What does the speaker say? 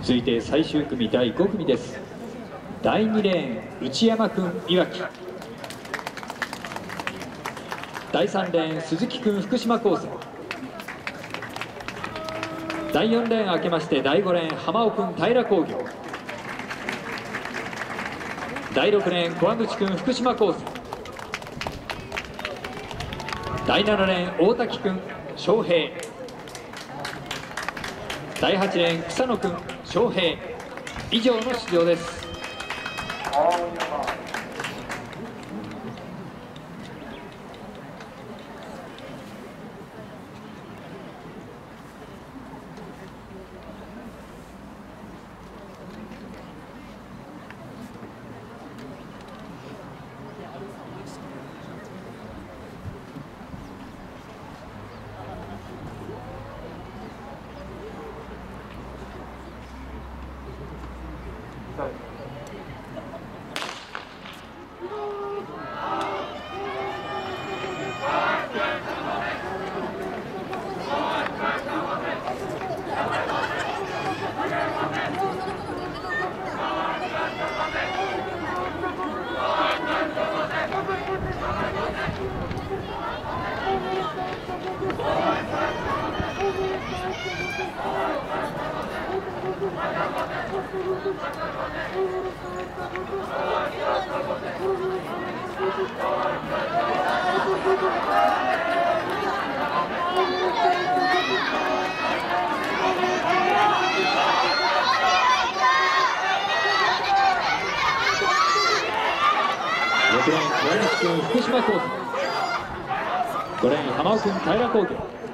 続いて最終組第5組です。第2レーン内山君いわき、第3レーン鈴木君福島高専、第4レーン明けまして第5レーン浜尾君平工業、第6レーン小和口君福島高専、第7レーン大滝君昌平、第8レーン草野君昌平、以上の出場です。6レーン小林君福島高専、5レーン浜尾君平工業、